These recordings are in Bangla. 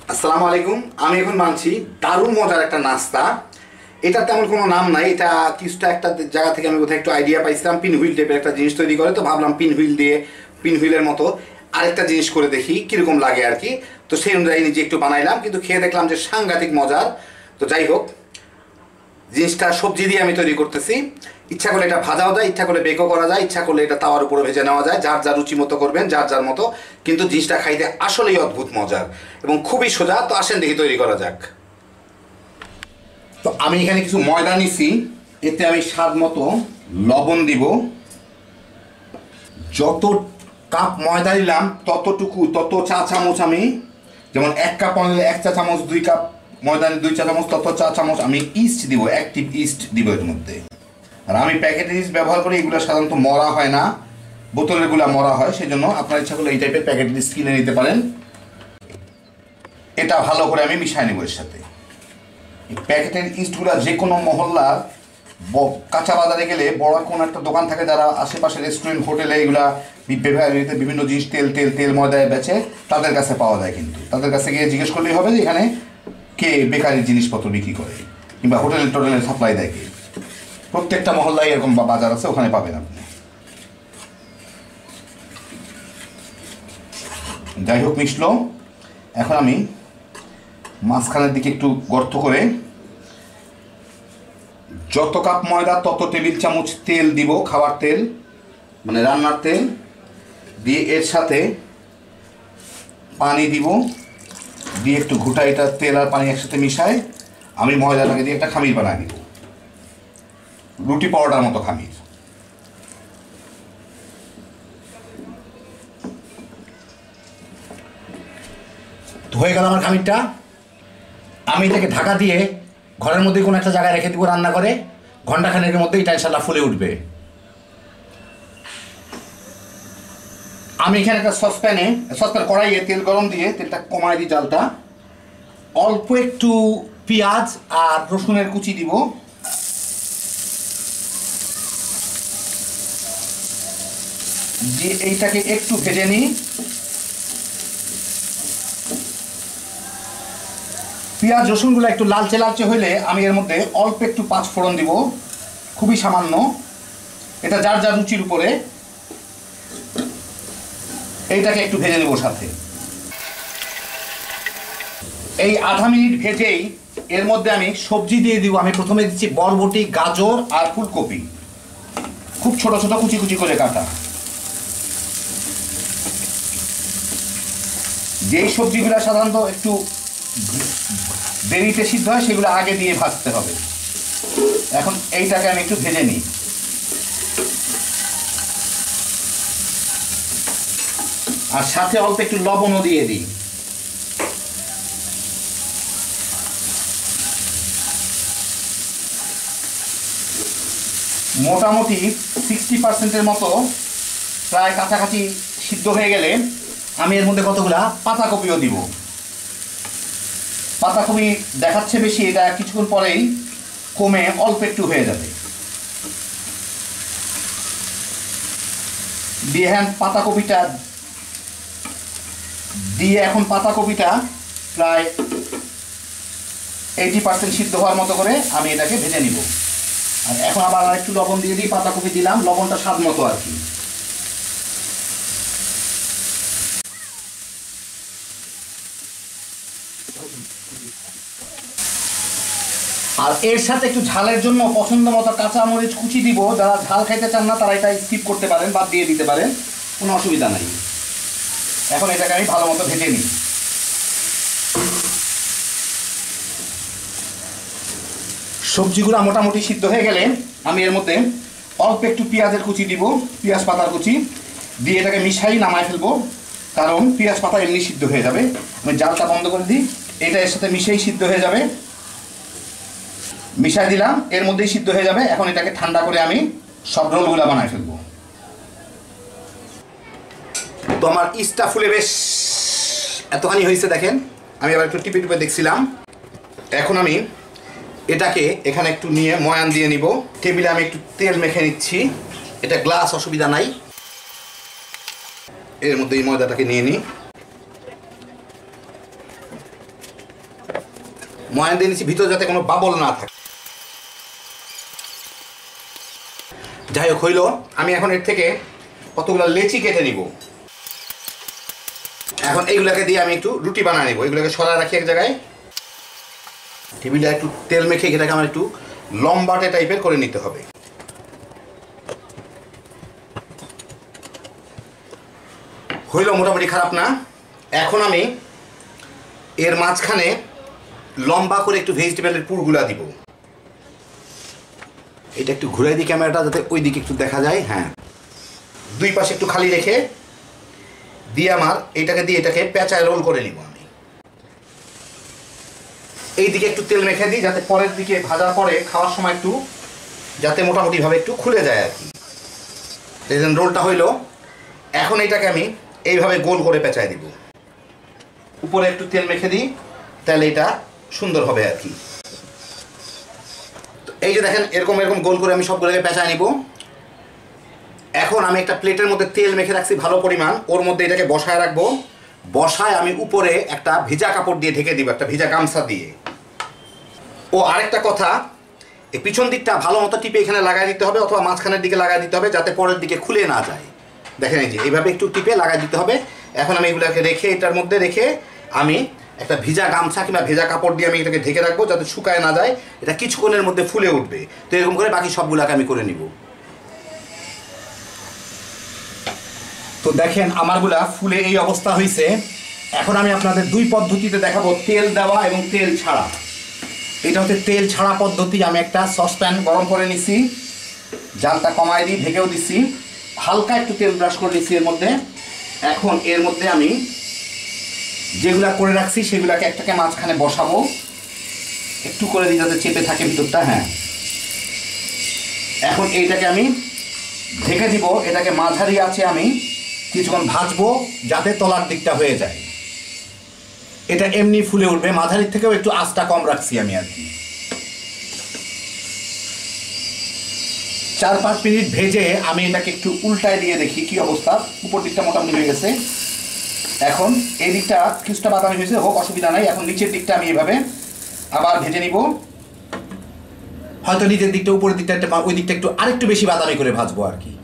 আসসালামু আলাইকুম। আমি এখন বানাচ্ছি দারুণ মজার একটা নাস্তা। এটা তেমন কোনো নাম নাই, এটা কিছুটা একটা জায়গা থেকে আমি কোথায় একটু আইডিয়া পাইছিলাম, পিন হুইল টাইপের একটা জিনিস তৈরি করে, তো ভাবলাম পিন হুইল দিয়ে পিন হুইলের মতো আরেকটা জিনিস করে দেখি কীরকম লাগে আর কি। তো সেই অনুযায়ী নিজে একটু বানাইলাম, কিন্তু খেয়ে দেখলাম যে সাংঘাতিক মজার। তো যাই হোক, জিনিসটা সবজি দিয়ে আমি তৈরি করতেছি। ইচ্ছা করলে এটা ভাজাও যায়, ইচ্ছা করলে বেকও করা যায়, ইচ্ছা করলে এটা তাওয়ার উপরে ভেজে নেওয়া যায়, যার যার রুচি মতো করবেন, যার যার মতো। কিন্তু জিনিসটা খাইতে আসলেই অদ্ভুত মজার এবং খুবই সোজা। তো আসেন দেখি তৈরি করা যাক। তো আমি এখানে কিছু ময়দা নিছি, এতে আমি স্বাদ মতো লবণ দিব। যত কাপ ময়দা দিলাম তত চা চামচ আমি, যেমন 1 কাপ নিলে 1 চা চামচ, 2 কাপ ময়দা নিলে 2 চা চামচ, তত চা চামচ আমি ইস্ট দিব, অ্যাক্টিভ ইস্ট দিব এর মধ্যে। আর আমি প্যাকেটের ইস্ট ব্যবহার করি, এগুলো সাধারণত মরা হয় না, বোতলেরগুলো মরা হয়, সেই জন্য আপনার ইচ্ছা করলে এই টাইপের প্যাকেটের ইস্ট কিনে নিতে পারেন। এটা ভালো করে আমি মিশাই নেব এর সাথে। এই প্যাকেটের ইস্টগুলো যে কোনো মহল্লার কাঁচা বাজারে গেলে বড় কোনো একটা দোকান থাকে, যারা আশেপাশে রেস্টুরেন্ট হোটেলে এগুলা বিভিন্ন জিনিস তেল ময়দায় বেচে, তাদের কাছে পাওয়া যায়। কিন্তু তাদের কাছে গিয়ে জিজ্ঞেস করলেই হবে যে এখানে কে বেকারির জিনিসপত্র বিক্রি করে কিংবা টোটেলের সাপ্লাই দেয় কে। প্রত্যেকটা মহল্লায় এরকম বাজার আছে, ওখানে পাবেন আপনি। যাই হোক, মিশলো। এখন আমি মাঝখানের দিকে একটু গর্ত করে যত কাপ ময়দা তত টেবিল চামচ তেল দিব, খাবার তেল মানে রান্নার তেল দিয়ে এর সাথে পানি দিব, দিয়ে একটু ঘুটাই, এটা তেল আর পানি একসাথে মিশায় আমি ময়দাটাকে দিয়ে একটা খামির বানিয়ে দিব, রুটি পরোটার মতো খামির। তো হয়ে গেল আমার খামিরটা। আমি এটাকে ঢাকা দিয়ে ঘরের মধ্যে কোনো একটা জায়গায় রেখে দিব রান্না করে, ঘন্টাখানেকের মধ্যে এটা ইনশাল্লাহ ফুলে উঠবে। আমি এখানে একটা সসপ্যান কড়াইয়ে তেল গরম দিয়ে তেলটা কমায় দিই জালটা, অল্প একটু পেঁয়াজ আর রসুনের কুচি দিব, দিয়ে এইটাকে একটু ভেজে নিই। পেঁয়াজ রসুনগুলো একটু লালচে লালচে হইলে আমি এর মধ্যে অল্প একটু 5 ফোড়ন দিব, খুবই সামান্য, এটা যার যার রুচির উপরে। এইটাকে একটু ভেজে নেব সাথে। এই আধা মিনিট ভেজেই এর মধ্যে আমি সবজি দিয়ে দিব। আমি প্রথমে দিচ্ছি বরবটি, গাজর আর ফুলকপি, খুব ছোট ছোট কুচি কুচি করে কাটা। যেই সবজিগুলো সাধারণত একটু দেরিতে সিদ্ধ হয় সেগুলো আগে দিয়ে ভাজতে হবে। এখন এইটাকে আমি একটু ভেজে নিই, আর সাথে অল্প একটু লবণও দিয়ে দিই। মোটামুটি 60% মতো প্রায় কাছাকাছি সিদ্ধ হয়ে গেলে আমি এর মধ্যে কতগুলা পাতাকপিও দিব। পাতাকপি দেখাচ্ছে বেশি, এটা কিছুক্ষণ পরেই কমে অল্প একটু হয়ে যাবে। দিয়ে এখন পাতাকপিটা প্রায় 80% সিদ্ধ হওয়ার মতো করে আমি এটাকে ভেজে নিব। আর এখন আবার একটু লবণ দিয়ে দিই, পাতাকপি দিলাম, লবণটা স্বাদ মতো আর কি। আর এর সাথে একটু ঝালের জন্য পছন্দ মতো কাঁচামরিচ কুচি দিব। যারা ঝাল খাইতে চান না তারা এটা স্কিপ করতে পারেন, বাদ দিয়ে দিতে পারেন, কোনো অসুবিধা নাই। এখন এটাকে আমি ভালো মতো ভেজে নিই। সবজিগুলো মোটামুটি সিদ্ধ হয়ে গেলে আমি এর মধ্যে অল্প একটু পেঁয়াজের কুচি দিব, পেঁয়াজ পাতার কুচি দিয়ে এটাকে মিশাই নামায় ফেলবো, কারণ পেঁয়াজ পাতা এমনি সিদ্ধ হয়ে যাবে। আমি জালটা বন্ধ করে দিই, এটা এর সাথে মিশিয়েই সিদ্ধ হয়ে যাবে। মিশাই দিলাম, এর মধ্যেই সিদ্ধ হয়ে যাবে। এখন এটাকে ঠান্ডা করে আমি সব রোলগুলা বানায় ফেলবো। তো আমার ইস্টটা ফুলে বেশ এতখানি হয়েছে দেখেন। আমি আবার একটু টিপে টিপে দেখছিলাম। এখন আমি এটাকে এখানে একটু নিয়ে ময়ান দিয়ে নিব। টেবিলে আমি একটু তেল মেখে নিচ্ছি, এটা গ্লাস, অসুবিধা নাই। এর মধ্যে এই ময়দাটাকে নিয়ে নিই। ময়ান দিয়ে নিচ্ছি ভিতরে যাতে কোনো বাবল না থাকে। যাই হোক হইল, আমি এখন এর থেকে কতগুলো লেচি কেটে নিব। এখন এইগুলোকে দিয়ে আমি একটু রুটি বানিয়ে নেব। এগুলোকে সরা রাখি এক জায়গায়, টেবিলে একটু তেল মেখে এটাকে আমার একটু লম্বাটে টাইপের করে নিতে হবে। হইল মোটামুটি খারাপ না। এখন আমি এর মাঝখানে লম্বা করে একটু ভেজিটেবলের পুরগুলা দিব। এটা একটু ঘুরাই দিই ক্যামেরাটা যাতে ওই দিকে একটু দেখা যায়। হ্যাঁ, দুই পাশে একটু খালি রেখে দিয়ে আমার এইটাকে দিয়ে এটাকে পেঁচায় রোল করে নিব। আমি এই দিকে একটু তেল মেখে দিই যাতে পরের দিকে ভাজার পরে খাওয়ার সময় একটু যাতে মোটামুটিভাবে একটু খুলে যায় আর কি। এই জন্য রোলটা হইলো। এখন এইটাকে আমি এইভাবে গোল করে পেঁচায় দিব। উপরে একটু তেল মেখে দিই, তাহলে এটা সুন্দর হবে আর কি। এই যে দেখেন এরকম এরকম গোল করে আমি সবগুলোকে পেঁচায় নিব। এখন আমি একটা প্লেটের মধ্যে তেল মেখে রাখছি ভালো পরিমাণ, ওর মধ্যে এটাকে বসায় রাখবো। বসায় আমি উপরে একটা ভিজা কাপড় দিয়ে ঢেকে দিব, একটা ভিজা গামছা দিয়ে। ও আরেকটা কথা, এই পিছন দিকটা ভালো মতো টিপে এখানে লাগাই দিতে হবে, অথবা মাঝখানের দিকে লাগাই দিতে হবে যাতে পরের দিকে খুলে না যায়। দেখেন এই যে এইভাবে একটু টিপে লাগাই দিতে হবে। এখন আমি এগুলোকে রেখে এটার মধ্যে রেখে আমি একটা ভিজা গামছা কিংবা ভেজা কাপড় দিয়ে আমি এটাকে ঢেকে রাখবো যাতে শুকায় না যায়। এটা কিছুক্ষণের মধ্যে ফুলে উঠবে। তো এরকম করে বাকি সবগুলোকে আমি করে নিব। তো দেখেন আমারগুলা ফুলে এই অবস্থা হয়েছে। এখন আমি আপনাদের দুই পদ্ধতিতে দেখাবো, তেল দেওয়া এবং তেল ছাড়া। এটা হচ্ছে তেল ছাড়া পদ্ধতি। আমি একটা সসপ্যান গরম করে নিছি, জালটা কমায় দিই, ঢেকেও দিচ্ছি, হালকা একটু তেল ব্রাশ করে নিচ্ছি এর মধ্যে। এখন এর মধ্যে আমি যেগুলা করে রাখছি সেগুলাকে একটাকে মাঝখানে বসাবো, একটু করে দিই যাতে চেপে থাকে ভিতরটা। হ্যাঁ, এখন এইটাকে আমি ঢেকে দিব। এটাকে মাঝারি আছে আমি কিছুক্ষণ ভাজবো যাতে তলার দিকটা হয়ে যায়। এটা এমনি ফুলে উঠবে, মাঝারির থেকেও একটু আঁচটা কম রাখছি আমি আর কি। 4-5 মিনিট ভেজে আমি এটাকে একটু উল্টায় দিয়ে দেখি কি অবস্থা। উপর দিকটা মোটামুটি হয়ে গেছে। এখন এই দিকটা কিছুটা বাদামি হয়েছে, হোক অসুবিধা নাই। এখন নিচের দিকটা আমি এভাবে আবার ভেজে নিব। হয়তো নিচের দিকটা উপরের দিকটা ওই দিকটা একটু আরেকটু বেশি বাদামি করে ভাজবো আর কি।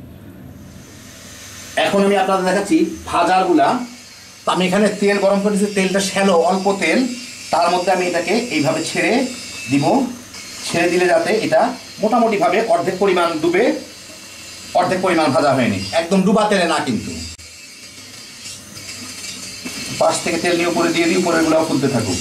এখন আমি আপনাদের দেখাচ্ছি ভাজারগুলা। তো আমি এখানে তেল গরম করেছি, তেলটা শ্যালো, অল্প তেল, তার মধ্যে আমি এটাকে এইভাবে ছেড়ে দিব। ছেড়ে দিলে যাতে এটা মোটামুটিভাবে অর্ধেক পরিমাণ ডুবে, অর্ধেক পরিমাণ ভাজা হয়নি, একদম ডুবা তেলে না কিন্তু। পাশ থেকে তেল নিয়ে উপরে দিয়ে দিই, উপরের গুলাও ফুলতে থাকুক।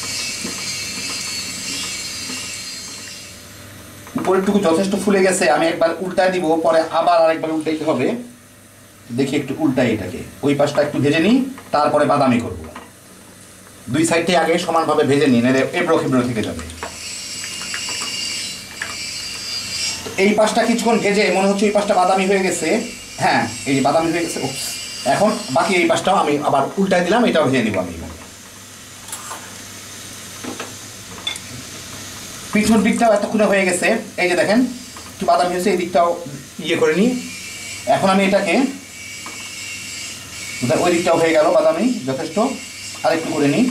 উপরেরটুকু যথেষ্ট ফুলে গেছে, আমি একবার উল্টায় দিব, পরে আবার আরেকবার উল্টাইতে হবে। দেখি একটু উল্টাই এটাকে, ওই পাশটা একটু ভেজে নিই, তারপরে বাদামি করব। দুই সাইডে আগে সমানভাবে ভেজে নিই, নাহলে এবড়ো খেবড়ো থেকে যাবে। এই পাশটা কিছুক্ষণ ভেজে মনে হচ্ছে এই পাশটা বাদামি হয়ে গেছে। হ্যাঁ, এই যে বাদামি হয়ে গেছে। এখন বাকি এই পাশটাও আমি আবার উল্টাই দিলাম, এটাও ভেজে নিব আমি। পিছন দিকটাও এতক্ষণে হয়ে গেছে, এই যে দেখেন একটু বাদামি হয়েছে, এই দিকটাও ইয়ে করে নিই। এখন আমি এটাকে, ওই দিকটাও হয়ে গেল বাদামি যথেষ্ট, আর একটু করে নিই।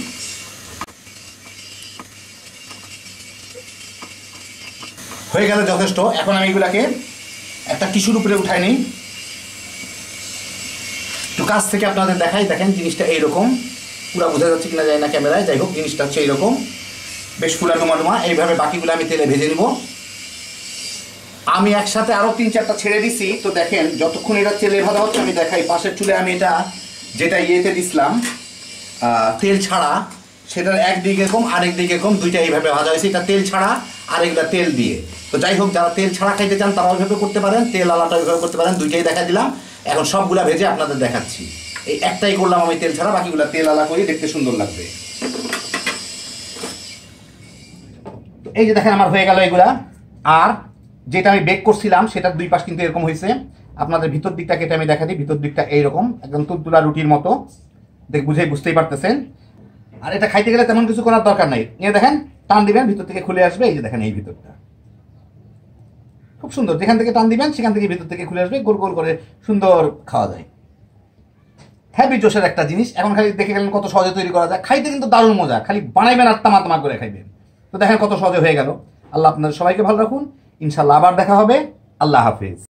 হয়ে গেল যথেষ্ট। এখন আমি এগুলাকে একটা টিস্যুর উপরে উঠাই নিই। একটু কাছ থেকে আপনাদের দেখাই, দেখেন জিনিসটা এইরকম, পুরো বোঝা যাচ্ছে কিনা যায় না ক্যামেরায়। যাই হোক, জিনিসটা হচ্ছে এইরকম, বেশ ফুলা ডুমা ডুমা। এইভাবে বাকিগুলো আমি তেলে ভেজে নিব। আমি একসাথে আরও 3-4টা ছেড়ে দিছি। তো দেখেন যতক্ষণ এটা তেলে ভাজা হচ্ছে আমি দেখাই, পাশের চুলে আমি এটা যেটা ইয়েতে দিছিলাম তেল ছাড়া, সেটার একদিকে এরকম আরেক দিকে এরকম দুইটা এইভাবে ভাজা হয়েছে। এটা তেল ছাড়া আর এগুলো তেল দিয়ে। তো যাই হোক, যারা তেল ছাড়া খাইতে চান তারা ওইভাবে করতে পারেন, তেল আলাটা ওইভাবে করতে পারেন। দুইটাই দেখা দিলাম। এখন সবগুলা ভেজে আপনাদের দেখাচ্ছি। এই একটাই করলাম আমি তেল ছাড়া, বাকিগুলো তেল আলা করি, দেখতে সুন্দর লাগবে। এই যে দেখেন আমার হয়ে গেল এগুলা। আর যেটা আমি বেক করছিলাম সেটার দুই পাশ কিন্তু এরকম হয়েছে। আপনাদের ভিতর দিকটা কেটে আমি দেখা দিই। ভিতর দিকটা এইরকম একদম তুলতুলা রুটির মতো, বুঝতেই পারতেছেন। আর এটা খাইতে গেলে তেমন কিছু করার দরকার নাই। এই দেখেন টান দিবেন, ভিতর থেকে খুলে আসবে। এই যে দেখেন এই ভিতরটা খুব সুন্দর, যেখান থেকে টান দিবেন সেখান থেকে ভিতর থেকে খুলে আসবে, গোল গোল করে সুন্দর খাওয়া যায়। হ্যাভি জোশের একটা জিনিস। এখন খালি দেখে গেলেন কত সহজে তৈরি করা যায়, খাইতে কিন্তু দারুণ মজা, খালি বানাইবেন আর তামা করে খাইবেন। তো দেখেন কত সহজে হয়ে গেল। আল্লাহ আপনাদের সবাইকে ভালো রাখুন, ইনশাল্লাহ আবার দেখা হবে। আল্লাহ হাফিজ।